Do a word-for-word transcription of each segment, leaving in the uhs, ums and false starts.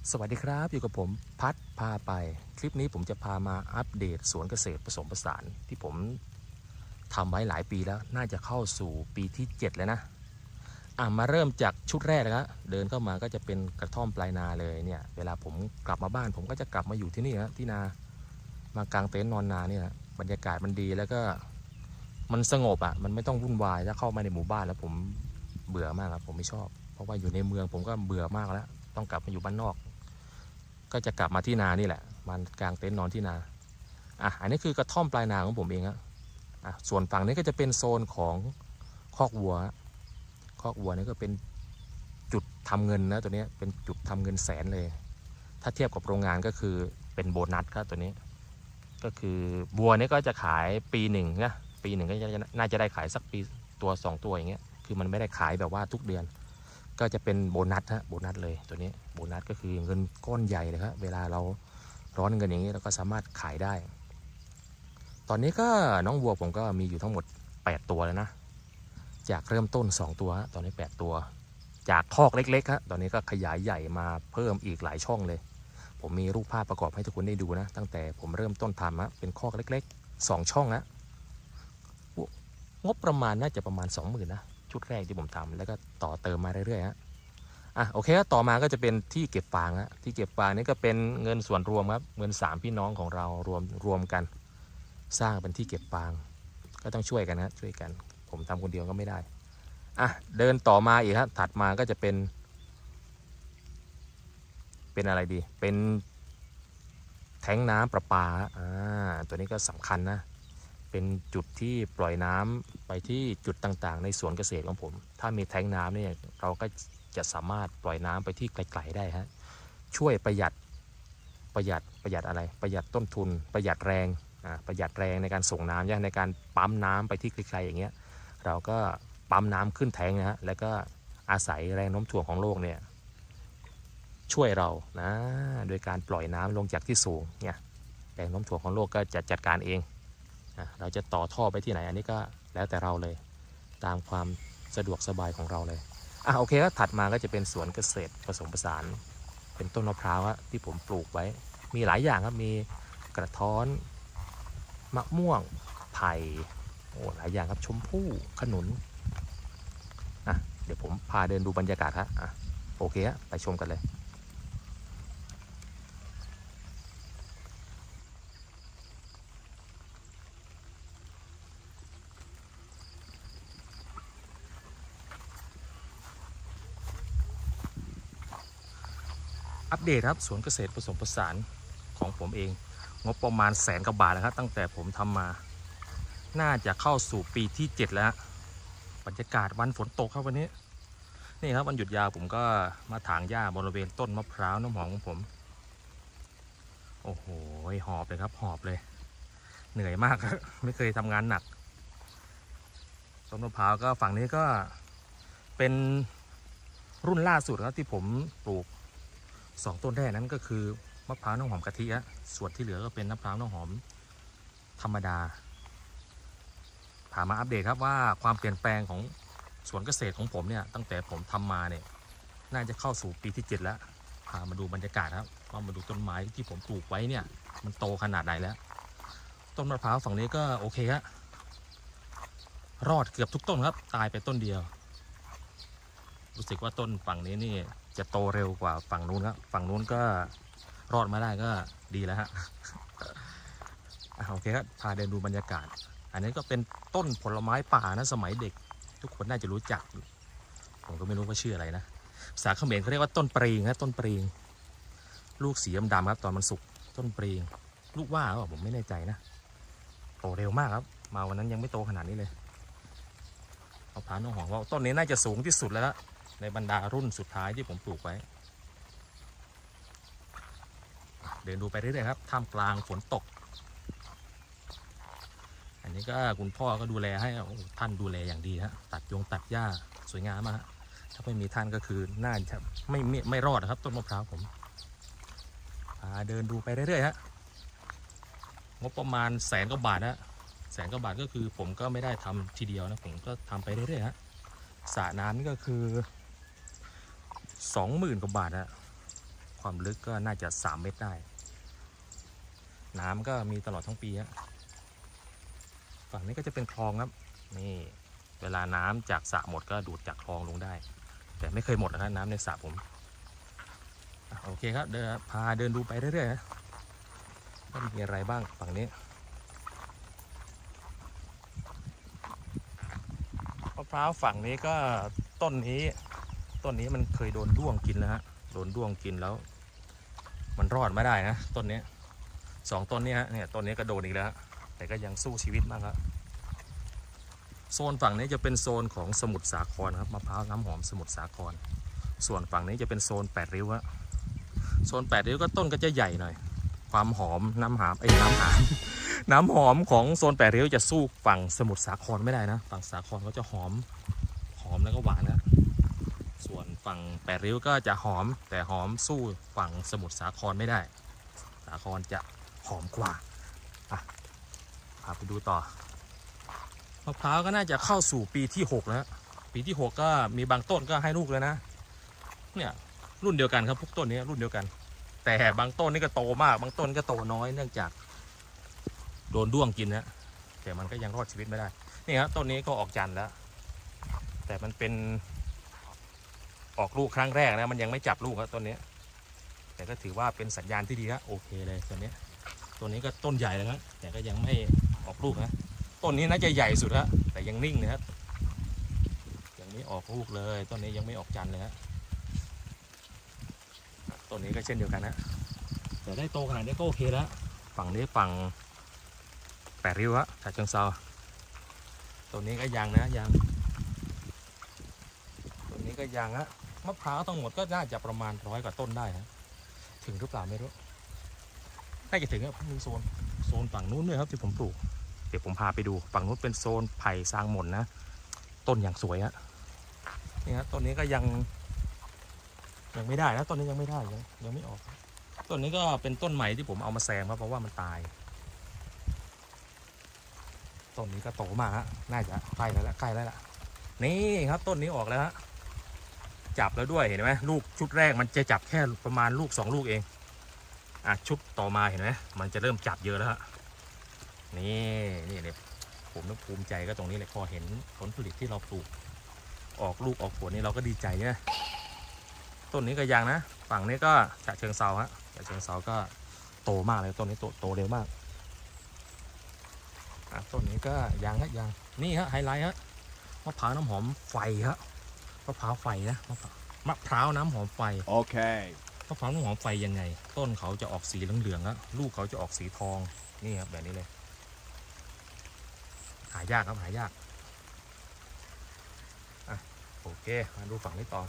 สวัสดีครับอยู่กับผมพัดพาไปคลิปนี้ผมจะพามาอัปเดตสวนเกษตรผสมผสานที่ผมทำไว้หลายปีแล้วน่าจะเข้าสู่ปีที่เจ็ดแล้วนะอ่ะมาเริ่มจากชุดแรกนะครับเดินเข้ามาก็จะเป็นกระท่อมปลายนาเลยเนี่ยเวลาผมกลับมาบ้านผมก็จะกลับมาอยู่ที่นี่นะที่นามากางเต็นท์นอนนาเนี่ยบรรยากาศมันดีแล้วก็มันสงบอ่ะมันไม่ต้องวุ่นวายถ้าเข้ามาในหมู่บ้านแล้วผมเบื่อมากครับผมไม่ชอบเพราะว่าอยู่ในเมืองผมก็เบื่อมากแล้วต้องกลับมาอยู่บ้านนอกก็จะกลับมาที่นานี่แหละมันกางเต็นท์นอนที่นาอ่ะอันนี้คือกระท่อมปลายนาของผมเองครับอ่ะส่วนฝั่งนี้ก็จะเป็นโซนของคอกวัวคอกวัวนี่ก็เป็นจุดทำเงินนะตัวนี้เป็นจุดทำเงินแสนเลยถ้าเทียบกับโรงงานก็คือเป็นโบนัสครับตัวนี้ก็คือวัวนี่ก็จะขายปีหนึ่งนะปีหนึ่งก็น่าจะได้ขายสักปีตัวสองตัวอย่างเงี้ยคือมันไม่ได้ขายแบบว่าทุกเดือนก็จะเป็นโบนัสฮะโบนัสเลยตัวนี้โบนัสก็คือเงินก้อนใหญ่เลยครับเวลาเราร้อนเงินอย่างนี้เราก็สามารถขายได้ตอนนี้ก็น้องวัวผมก็มีอยู่ทั้งหมดแปดตัวแล้วนะจากเริ่มต้นสองตัวตอนนี้แปดตัวจากคอกเล็กๆฮะตอนนี้ก็ขยายใหญ่มาเพิ่มอีกหลายช่องเลยผมมีรูปภาพประกอบให้ทุกคนได้ดูนะตั้งแต่ผมเริ่มต้นทำฮะเป็นคอกเล็กๆสองช่องนะงบประมาณน่าจะประมาณสองหมื่นนะชุดแรกที่ผมทำแล้วก็ต่อเติมมาเรื่อยๆฮะอ่ะโอเคต่อมาก็จะเป็นที่เก็บฟางฮะที่เก็บฟางนี่ก็เป็นเงินส่วนรวมครับเงินสามพี่น้องของเรารวมรวมกันสร้างเป็นที่เก็บฟางก็ต้องช่วยกันนะช่วยกันผมทำคนเดียวก็ไม่ได้อ่ะเดินต่อมาอีกครับถัดมาก็จะเป็นเป็นอะไรดีเป็นแทงน้ำประปาอ่าตัวนี้ก็สำคัญนะเป็นจุดที่ปล่อยน้ำไปที่จุดต่างๆในสวนเกษตรของผมถ้ามีแทงน้ำเนี่ยเราก็จะสามารถปล่อยน้ำไปที่ไกลๆได้ฮะช่วยประหยัดประหยัดประหยัดอะไรประหยัดต้นทุนประหยัดแรงอ่าประหยัดแรงในการส่งน้ำในการปั๊มน้ำไปที่ไกลๆอย่างเงี้ยเราก็ปั๊มน้ำขึ้นแทงนะฮะแล้วก็อาศัยแรงโน้มถ่วงของโลกเนี่ยช่วยเรานะโดยการปล่อยน้ำลงจากที่สูงเนี่ยแรงโน้มถ่วงของโลกก็จะจัดการเองเราจะต่อท่อไปที่ไหนอันนี้ก็แล้วแต่เราเลยตามความสะดวกสบายของเราเลยอ่ะโอเคก็ถัดมาก็จะเป็นสวนเกษตรผสมผสานเป็นต้นมะพร้าวที่ผมปลูกไว้มีหลายอย่างครับมีกระท้อนมะม่วงไผ่โอ้หลายอย่างครับชมพู่ขนุนอ่ะเดี๋ยวผมพาเดินดูบรรยากาศครับอ่ะโอเคฮะไปชมกันเลยอัปเดตครับสวนเกษตรผสมผสานของผมเองงบประมาณแสนกว่าบาทนะครับตั้งแต่ผมทำมาน่าจะเข้าสู่ปีที่เจ็ดแล้วบรรยากาศวันฝนตกครับวันนี้นี่ครับวันหยุดยาวผมก็มาถางหญ้าบริเวณต้นมะพร้าวน้ำหอมของผมโอ้โหหอบเลยครับหอบเลยเหนื่อยมากครับไม่เคยทำงานหนักต้นมะพร้าวก็ฝั่งนี้ก็เป็นรุ่นล่าสุดครับที่ผมปลูกสองต้นแรกนั้นก็คือมะพร้าวน้ำหอมกะทิฮะส่วนที่เหลือก็เป็นมะพร้าวน้ำหอมธรรมดาพามาอัปเดตครับว่าความเปลี่ยนแปลงของสวนเกษตรของผมเนี่ยตั้งแต่ผมทำมาเนี่ยน่าจะเข้าสู่ปีที่เจ็ดแล้วพามาดูบรรยากาศครับว่ามาดูต้นไม้ที่ผมปลูกไว้เนี่ยมันโตขนาดไหนแล้วต้นมะพร้าวฝั่งนี้ก็โอเคครับรอดเกือบทุกต้นครับตายไปต้นเดียวรู้สึกว่าต้นฝั่งนี้นี่จะโตเร็วกว่าฝั่งนู้นครับฝั่งนู้นก็รอดมาได้ก็ดีแล้วฮะโอเคครับพาเดินดูบรรยากาศอันนี้ก็เป็นต้นผลไม้ป่านะสมัยเด็กทุกคนน่าจะรู้จักผมก็ไม่รู้ว่าชื่ออะไรนะภาษาเขมรเขาเรียกว่าต้นปรีงนะต้นปรีงลูกสีดำๆครับตอนมันสุกต้นปรีงลูกว่าหรอผมไม่แน่ใจนะโตเร็วมากครับมาวันนั้นยังไม่โตขนาดนี้เลยเอาผาน้องหอมว่าต้นนี้น่าจะสูงที่สุดแล้วในบรรดารุ่นสุดท้ายที่ผมปลูกไว้เดินดูไปเรื่อยๆครับท่ามกลางฝนตกอันนี้ก็คุณพ่อก็ดูแลให้ท่านดูแลอย่างดีฮะตัดยงตัดหญ้าสวยงามมากถ้าไม่มีท่านก็คือน่าจะไม่ไม่ไม่รอดนะครับต้นมะพร้าวผมเดินดูไปเรื่อยๆฮะงบประมาณแสนกว่าบาทนะแสนกว่าบาทก็คือผมก็ไม่ได้ทำทีเดียวนะผมก็ทำไปเรื่อยๆฮะสระน้ำนี่ก็คือสองหมื่นกว่าบาทนะคความลึกก็น่าจะสามเมตรได้น้ำก็มีตลอดทั้งปีฮะฝั่งนี้ก็จะเป็นคลองครับนี่เวลาน้ำจากสระหมดก็ดูดจากคลองลงได้แต่ไม่เคยหมดนะครับน้ำในสระผมโอเคครับเดินพาเดินดูไปเรื่อยๆนะว่ามีอะไรบ้างฝั่งนี้มะพร้าวฝั่งนี้ก็ต้นนี้ต้นนี้มันเคยโดนด้วงกินแล้วฮะโดนด้วงกินแล้วมันรอดไม่ได้นะต้นนี้สองต้นนี้ฮะเนี่ยต้นนี้ก็โดนอีกแล้วแต่ก็ยังสู้ชีวิตมากครับโซนฝั่งนี้จะเป็นโซนของสมุทรสาครครับมะพร้าวน้ำหอมสมุทรสาครส่วนฝั่งนี้จะเป็นโซนแปดริ้วฮะโซนแปดริ้วก็ต้นก็จะใหญ่หน่อยความหอมน้ำหอมไอ้น้ำหอมน้ำหอมของโซนแปดริ้วจะสู้ฝั่งสมุทรสาครไม่ได้นะฝั่งสาครเขาจะหอมหอมแล้วก็หวานนะส่วนฝั่งแปดริ้วก็จะหอมแต่หอมสู้ฝั่งสมุทรสาครไม่ได้สาครจะหอมกว่าอ่ะพาไปดูต่อมะพร้าวก็น่าจะเข้าสู่ปีที่หกแล้วปีที่หกก็มีบางต้นก็ให้ลูกแล้วนะเนี่ยรุ่นเดียวกันครับพวกต้นนี้รุ่นเดียวกันแต่บางต้นนี่ก็โตมากบางต้นก็โตน้อยเนื่องจากโดนด้วงกินนะแต่มันก็ยังรอดชีวิตไม่ได้นี่ครับต้นนี้ก็ออกจันทร์แล้วแต่มันเป็นออกลูกครั้งแรกนะมันยังไม่จับลูกครับต้นนี้แต่ก็ถือว่าเป็นสัญญาณที่ดีครับโอเคเลยต้นนี้ต้นนี้ก็ต้นใหญ่แล้วครับแต่ก็ยังไม่ออกลูกนะต้นนี้น่าจะใหญ่สุดแล้วแต่ยังนิ่งนะครับยังไม่ออกลูกเลยต้นนี้ยังไม่ออกจันทร์เลยฮะต้นนี้ก็เช่นเดียวกันนะแต่ได้โตขนาดนี้ก็โอเคแล้วฝั่งนี้ฝั่งแปดริ้วฮะฉะเชิงเทราต้นนี้ก็ยังนะยังต้นนี้ก็ยังฮะมะพร้าวทั้งหมดก็น่าจะประมาณร้อยกว่าต้นได้ฮะถึงหรือเปล่าไม่รู้น่าจะถึงครับมีโซนโซนฝั่งนู้นด้วยครับที่ผมปลูกเดี๋ยวผมพาไปดูฝั่งนู้นเป็นโซนไผ่ซางหม่นนะต้นอย่างสวยฮะนี่ฮะต้นนี้ก็ยังยังไม่ได้นะต้นนี้ยังไม่ได้ยังยังไม่ออกต้นนี้ก็เป็นต้นใหม่ที่ผมเอามาแซมครับเพราะว่ามันตายต้นนี้ก็โตมากฮะน่าจะใกล้แล้วละใกล้แล้วล่ะนี่ครับต้นนี้ออกแล้วฮะจับแล้วด้วยเห็นไหมลูกชุดแรกมันจะจับแค่ประมาณลูกสองลูกเองอ่ะชุดต่อมาเห็นไหมมันจะเริ่มจับเยอะแล้วฮะนี่นี่เนี่ยผมนึกภูมิใจก็ตรงนี้เลยพอเห็นผลผลิตที่เราปลูกออกลูกออกผลนี่เราก็ดีใจเนี่ยต้นนี้ก็ยังนะฝั่งนี้ก็ฉะเชิงเทราฮะฉะเชิงเทราก็โตมากเลยต้นนี้โตโตเร็วมากอ่ะต้นนี้ก็ยังฮะยังนี่ฮะไฮไลท์ฮะมะพร้าวน้ำหอมไฟฮะมะพร้าวไฟนะมะพร้าวน้ำหอมไฟโอเคมะพร้าวน้ำหอมไฟยังไงต้นเขาจะออกสีเหลืองๆอะลูกเขาจะออกสีทองนี่ครับแบบนี้เลยหายากครับหายากอ่ะโอเคมาดูฝั่งนี้ต่อ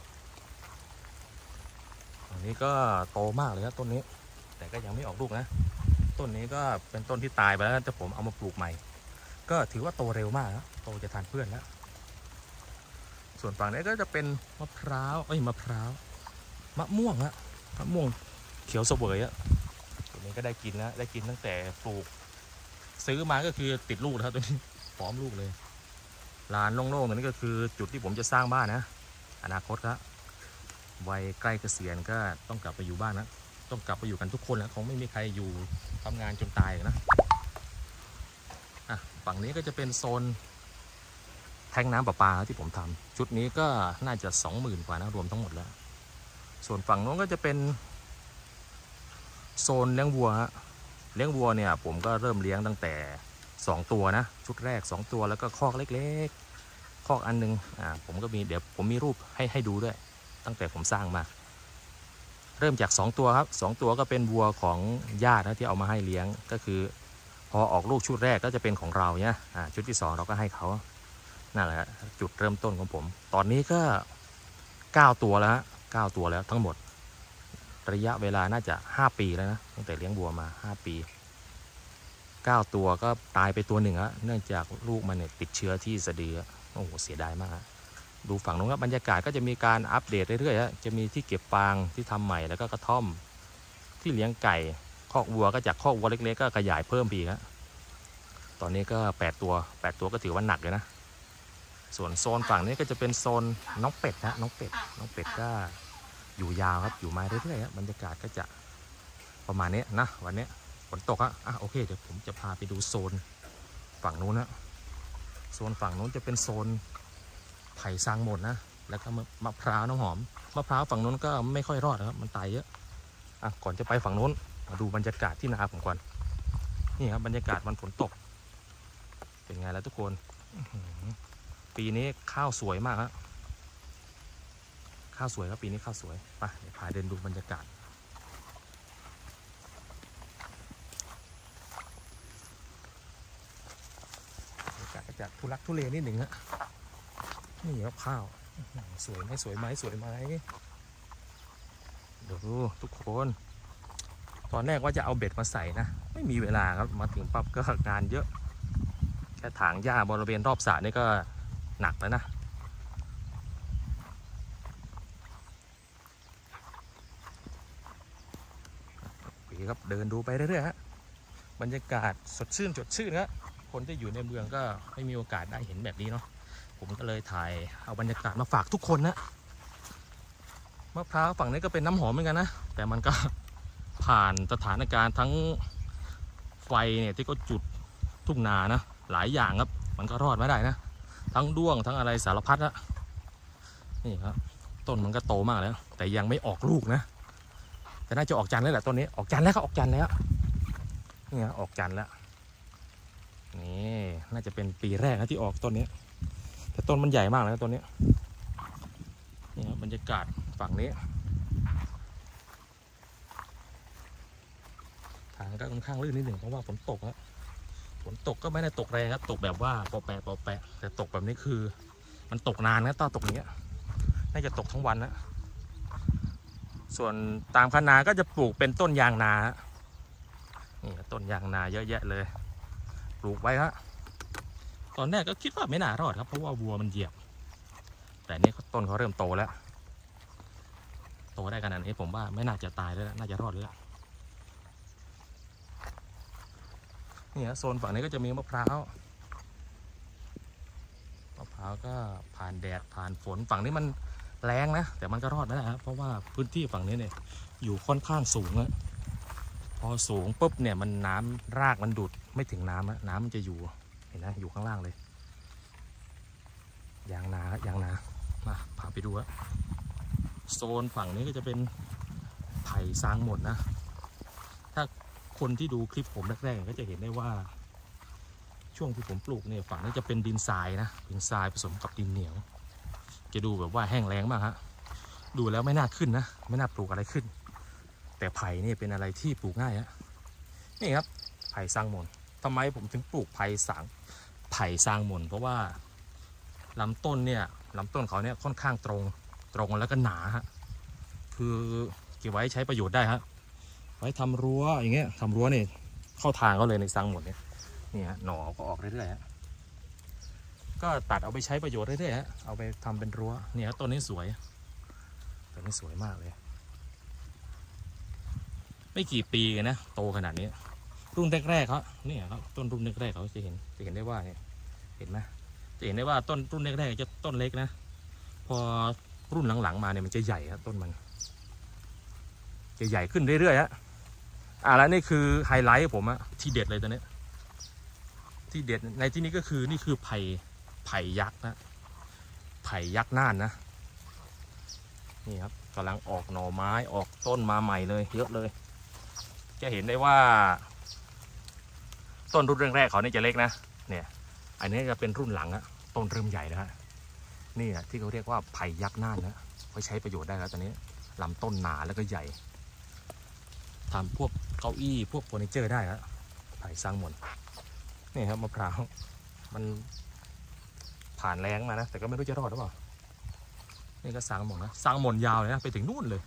ฝั่งนี้ก็โตมากเลยครับต้นนี้แต่ก็ยังไม่ออกลูกนะต้นนี้ก็เป็นต้นที่ตายไปแล้วแต่ผมเอามาปลูกใหม่ก็ถือว่าโตเร็วมากนะโตจะทานเพื่อนแล้วส่วนฝั่งนี้ก็จะเป็นมะพร้าวเอ้ยมะพร้าวมะม่วงฮะมะม่วงเขียวเสวยอะตัวนี้ก็ได้กินนะได้กินตั้งแต่ปลูกซื้อมาก็คือติดลูกแล้วตัวนี้พร้อมลูกเลยลานโล่งๆตรงนี้ก็คือจุดที่ผมจะสร้างบ้านนะอนาคตครับวัยใกล้เกษียณก็ต้องกลับไปอยู่บ้านนะต้องกลับไปอยู่กันทุกคนแล้วคงไม่มีใครอยู่ทำงานจนตายนะอ่ะฝั่งนี้ก็จะเป็นโซนแทงน้ำประปาที่ผมทำชุดนี้ก็น่าจะสองหมื่นกว่านะรวมทั้งหมดแล้วส่วนฝั่งโน้นก็จะเป็นโซนเลี้ยงวัวเลี้ยงวัวเนี่ยผมก็เริ่มเลี้ยงตั้งแต่สองตัวนะชุดแรกสองตัวแล้วก็คอกเล็กๆคอกอันนึงอ่าผมก็มีเดี๋ยวผมมีรูปให้ให้ดูด้วยตั้งแต่ผมสร้างมาเริ่มจากสองตัวครับสองตัวก็เป็นวัวของญาตินะที่เอามาให้เลี้ยงก็คือพอออกลูกชุดแรกก็จะเป็นของเราเนี่ยอ่าชุดที่สองเราก็ให้เขานั่นแหละจุดเริ่มต้นของผมตอนนี้ก็เก้าตัวแล้วฮะเก้าตัวแล้วทั้งหมดระยะเวลาน่าจะห้าปีแล้วนะตั้งแต่เลี้ยงวัวมาห้าปีเก้าตัวก็ตายไปตัวหนึ่งฮะเนื่องจากลูกมันเนี่ยติดเชื้อที่สะดือโอ้โหเสียดายมากดูฝั่งนู้นครับบรรยากาศก็จะมีการอัปเดตเรื่อยๆฮะจะมีที่เก็บฟางที่ทำใหม่แล้วก็กระท่อมที่เลี้ยงไก่คอกวัวก็จากคอกวัวเล็กๆก็ขยายเพิ่มปีครับตอนนี้ก็แปดตัวแปดตัวก็ถือว่าหนักเลยนะส่วนโซนฝั่งนี้ก็จะเป็นโซนน้องเป็ดนะน้องเป็ดน้องเป็ดก็อยู่ยาวครับอยู่มาเรื่อยๆบรรยากาศก็จะประมาณนี้นะวันนี้ฝนตกอ่ะอ่ะโอเคเดี๋ยวผมจะพาไปดูโซนฝั่งนู้นนะโซนฝั่งนู้นจะเป็นโซนไผ่ซางหมดนะแล้วก็มะพร้าวน้ำหอมมะพร้าวฝั่งนู้นก็ไม่ค่อยรอดครับมันตายเยอะอ่ะก่อนจะไปฝั่งนู้นมาดูบรรยากาศที่นาผมก่อนนี่ครับบรรยากาศวันฝนตกเป็นไงแล้วทุกคนปีนี้ข้าวสวยมากครับข้าวสวยครับปีนี้ข้าวสวยไปเดี๋ยวพาเดินดูบรรยากาศบรรยากาศก็จะทุลักทุเลนิดหนึ่งฮะนี่ครับข้าวสวยไหมสวยไหมสวยไหมเดี๋ยวดูทุกคนตอนแรกว่าจะเอาเบ็ดมาใส่นะไม่มีเวลาครับมาถึงปั๊บก็งานเยอะแค่ถางหญ้าบริเวณรอบสระนี่ก็หนักแล้วนะครับเดินดูไปเรื่อยๆฮะบรรยากาศสดชื่นสดชื่นนะคนที่อยู่ในเมืองก็ไม่มีโอกาสได้เห็นแบบนี้เนาะผมก็เลยถ่ายเอาบรรยากาศมาฝากทุกคนนะมะพร้าวฝั่งนี้ก็เป็นน้ำหอมเหมือนกันนะแต่มันก็ผ่านสถานการณ์ทั้งไฟเนี่ยที่ก็จุดทุ่งนานะหลายอย่างครับมันก็รอดไม่ได้นะทั้งด้วงทั้งอะไรสารพัดอะนี่ครับต้นมันก็โตมากแล้วแต่ยังไม่ออกลูกนะแต่น่าจะออกจันทร์แล้วแหละต้นนี้ออกจันทร์แล้วก็ออกจันทร์แล้วนี่ออกจันทร์แล้วนี่น่าจะเป็นปีแรกนะที่ออกต้นนี้แต่ต้นมันใหญ่มากนะต้นนี้นี่ครับบรรยากาศฝั่งนี้ทางก็ค่อนข้างลื่นนิดหนึ่งเพราะว่าฝนตกครับฝนตกก็ไม่ได้ตกแรงครับตกแบบว่าปอแปะปอแปะแต่ตกแบบนี้คือมันตกนานนะตอนตกนี้น่าจะตกทั้งวันนะส่วนตามคะนาก็จะปลูกเป็นต้นยางนานี่ต้นยางนาเยอะแยะเลยปลูกไว้ฮะตอนแรกก็คิดว่าไม่น่ารอดครับเพราะว่าวัวมันเหยียบแต่นี่ต้นเขาเริ่มโตแล้วโตได้ขนาดนี้ผมว่าไม่น่าจะตายแล้วน่าจะรอดแล้วนี่ฮะโซนฝั่งนี้ก็จะมีมะพร้าวมะพร้าวก็ผ่านแดดผ่านฝนฝั่งนี้มันแรงนะแต่มันก็รอดไม่ได้ครับเพราะว่าพื้นที่ฝั่งนี้เนี่ยอยู่ค่อนข้างสูงอะพอสูงปุ๊บเนี่ยมันน้ำรากมันดูดไม่ถึงน้ำอะน้ำมันจะอยู่เห็นนะอยู่ข้างล่างเลยยางนายางนามาพาไปดูอะโซนฝั่งนี้ก็จะเป็นไผ่ซางหมดนะถ้าคนที่ดูคลิปผมแรกๆก็จะเห็นได้ว่าช่วงที่ผมปลูกเนี่ยฝั่งนี้จะเป็นดินทรายนะดินทรายผสมกับดินเหนียวจะดูแบบว่าแห้งแล้งมากฮะดูแล้วไม่น่าขึ้นนะไม่น่าปลูกอะไรขึ้นแต่ไผ่นี่เป็นอะไรที่ปลูกง่ายฮะนี่ครับไผ่ซางหมนทำไมผมถึงปลูกไผ่สางไผ่ซางหมนเพราะว่าลำต้นเนี่ยลำต้นเขาเนี่ยค่อนข้างตรงตรงแล้วก็หนาฮะคือเก็บไว้ใช้ประโยชน์ได้ฮะไว้ทำรั้วอย่างเงี้ยทำรั้วเนี่ยเข้าทางเขาเลยในซางหมนเนี่ยนี่ฮะหน่อก็ออกเรื่อยๆฮะก็ตัดเอาไปใช้ประโยชน์เรื่อยๆฮะเอาไปทำเป็นรั้วเนี่ยต้นนี้สวยต้นนี้สวยมากเลยไม่กี่ปีนะโตขนาดนี้รุ่นแรกๆเขาเนี่ยครับต้นรุ่นแรกๆเขาจะเห็นจะเห็นได้ว่าเนี่ยเห็นไหมจะเห็นได้ว่าต้นรุ่นแรกๆจะต้นเล็กนะพอรุ่นหลังๆมาเนี่ยมันจะใหญ่ครับต้นมันจะใหญ่ขึ้นเรื่อยๆฮะอ่าแล้วนี่คือไฮไลท์ผมอะที่เด็ดเลยตอนนี้ที่เด็ดในที่นี้ก็คือนี่คือไผ่ไผ่ยักษ์นะไผ่ยักษ์น่านนะนี่ครับกำลังออกหน่อไม้ออกต้นมาใหม่เลยเยอะเลยจะเห็นได้ว่าต้นรุ่นแรกๆเขาเนี่ยจะเล็กนะเนี่ยอันนี้จะเป็นรุ่นหลังอะต้นเริ่มใหญ่แล้วฮะนี่อะที่เขาเรียกว่าไผ่ยักษ์น่านนะไว้ใช้ประโยชน์ได้แล้วตอนนี้ลำต้นหนาแล้วก็ใหญ่ทำพวกเก้าอี้พวกเฟอร์นิเจอร์ได้ครับไผ่ซางหมนนี่ครับมะพร้าวมันผ่านแรงมานะแต่ก็ไม่รู้จะรอดหรือเปล่านี่ก็ซางหมนนะซางหมนยาวเลยนะไปถึงนู่นเลย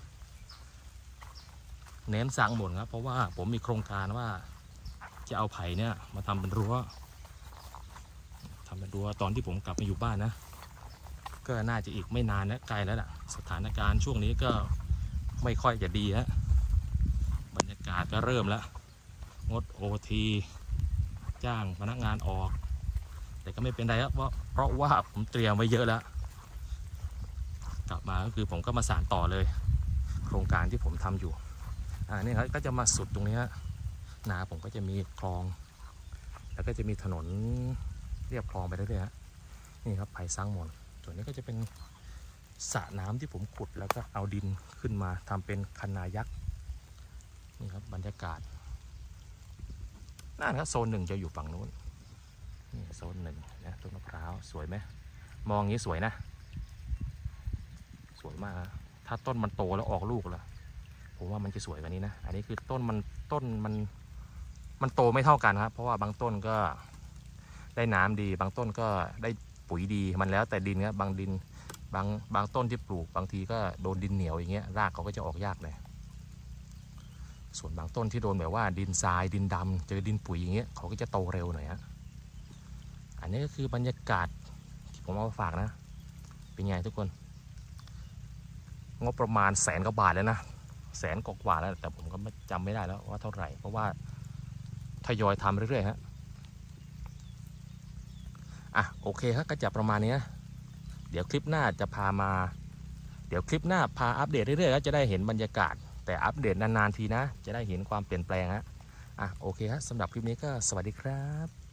เน้นซางหมนครับเพราะว่าผมมีโครงการว่าจะเอาไผ่เนี่ยมาทำเป็นรั้วทำเป็นรั้วตอนที่ผมกลับมาอยู่บ้านนะก็น่าจะอีกไม่นานนะไกลแล้วล่ะสถานการณ์ช่วงนี้ก็ไม่ค่อยจะดีฮะบรรยากาศก็เริ่มแล้วงดโอทีจ้างพนักงานออกแต่ก็ไม่เป็นไรครับเพราะเพราะว่าผมเตรียมไว้เยอะแล้วกลับมาก็คือผมก็มาสานต่อเลยรงการที่ผมทำอยู่อ่านี่ครับก็จะมาสุดตรงนี้ฮะนาผมก็จะมีคลองแล้วก็จะมีถนนเรียบคลองไปเรื่อยๆฮะนี่ครับไผ่ซังมอนส่วนนี้ก็จะเป็นสระน้ำที่ผมขุดแล้วก็เอาดินขึ้นมาทำเป็นคันนายักษ์นี่ครับบรรยากาศนั่นครับโซนหนึ่งจะอยู่ฝั่งนู้นนี่โซนหนึ่งนะต้นมะพร้าวสวยไหมมองอย่างนี้สวยนะสวยมากถ้าต้นมันโตแล้วออกลูกแล้วผมว่ามันจะสวยกว่านี้นะอันนี้คือต้นมันต้นมันมันโตไม่เท่ากันครับเพราะว่าบางต้นก็ได้น้ำดีบางต้นก็ได้ปุ๋ยดีมันแล้วแต่ดินครับบางดินบางบางต้นที่ปลูกบางทีก็โดนดินเหนียวอย่างเงี้ยรากเขาก็จะออกยากเลยส่วนบางต้นที่โดนแบบว่าดินทรายดินดำเจอดินปุ๋ยอย่างเงี้ยเขาก็จะโตเร็วหน่อยฮะอันนี้ก็คือบรรยากาศที่ผมเอามาฝากนะเป็นไงทุกคนงบประมาณแสนกว่าบาทแล้วนะแสนกว่าแล้วแต่ผมก็ไม่จำไม่ได้แล้วว่าเท่าไหร่เพราะว่าทยอยทำเรื่อยๆฮะอ่ะโอเคครับก็จะประมาณนี้เดี๋ยวคลิปหน้าจะพามาเดี๋ยวคลิปหน้าพาอัปเดตเรื่อยๆก็จะได้เห็นบรรยากาศแต่อัปเดตนานๆทีนะจะได้เห็นความเปลี่ยนแปลงฮะอ่ะโอเคครับสำหรับคลิปนี้ก็สวัสดีครับ